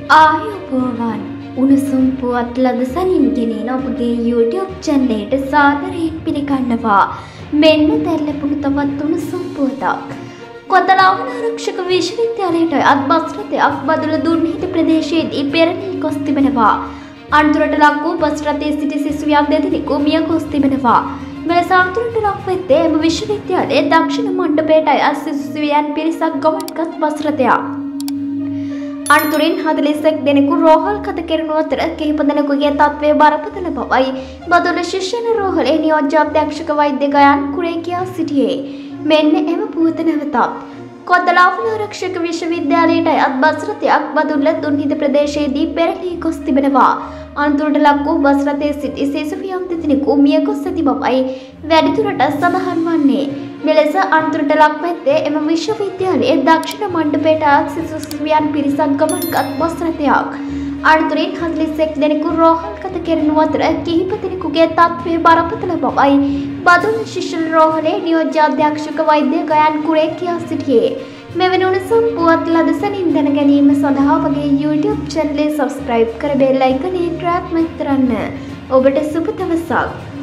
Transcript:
ආයුබෝවන් උණුසුම් පුවත් ලද සනින් ගෙනෙන ඔබගේ YouTube channel එකට සාදරයෙන් පිළිගන්නවා. මෙන්න දැල්ලපුණු තවත් උණුසුම් පුවතක්. කොතලාවන ආරක්ෂක විශ්වවිද්‍යාලයට අත්බස් රථයක් බදුල්ල දුර්නිහිත ප්‍රදේශයේදී පෙරළී ගොස් තිබෙනවා. අනතුරට ලක් වූ බස් රථයේ සිටි සිසුවියක් දෙදෙනෙකු මිය ගොස් තිබෙනවා. මෙලෙස අනතුරට ලක් වෙත්තේ එම විශ්වවිද්‍යාලයේ දක්ෂිණ මණ්ඩපයට අයත් සිසුවියන් පිරිසක් ගමන්ගත් බස් රථයක්. අනතුරින් 41 දෙනෙකු රෝහල් ගත කෙරුණු අතර කිහිප දෙනෙකුගේ තත්ත්වය බරපතල බවයි බදුල්ල ශිෂ්‍යන රෝහලේ නියෝජ්‍ය අධ්‍යක්ෂක වෛද්‍ය ගයාන් කුරේ කියා සිටියේ. මෙන්න එම පුවත නැවතත්. කොතලාවල ආරක්ෂක විශ්වවිද්‍යාලයට අයත් බස් රථයක් බදුල්ල දුර්නිහිත ප්‍රදේශයේදී පෙරළී ගොස් තිබෙනවා. අනතුරට ලක් වූ බස් රථයේ සිටි සිසුවියන් දෙදෙනෙකු මිය ගොස් ඇති බවයි වැඩිදුරටත් සඳහන් වන්නේ. මෙලෙස අනතුරට ලක් වෙත්තේ එම විශ්වවිද්‍යාලයේ දක්ෂිණ මණ්ඩපයට අයත් සිසුවියන් පිරිසක් ගමන්ගත් බස් රථයක්. අනතුරින් 41 දෙනෙකු රෝහල් ගත කෙරුණු අතර කිහිප දෙනෙකුගේ තත්ත්වය බරපතල බවයි බදුල්ල ශිෂ්‍යන රෝහලේ නියෝජ්‍ය අධ්‍යක්ෂක වෛද්‍ය ගයාන් කුරේ කියා සිටියේ. මෙවැනි උණුසුම් පුවත් ලද සැනින් දැන ගැනීම සඳහා අපගේ YouTube channel එක subscribe කර බෙල් අයිකනේ ක්ලික් කරන්න. ඔබට සුබ දවසක්.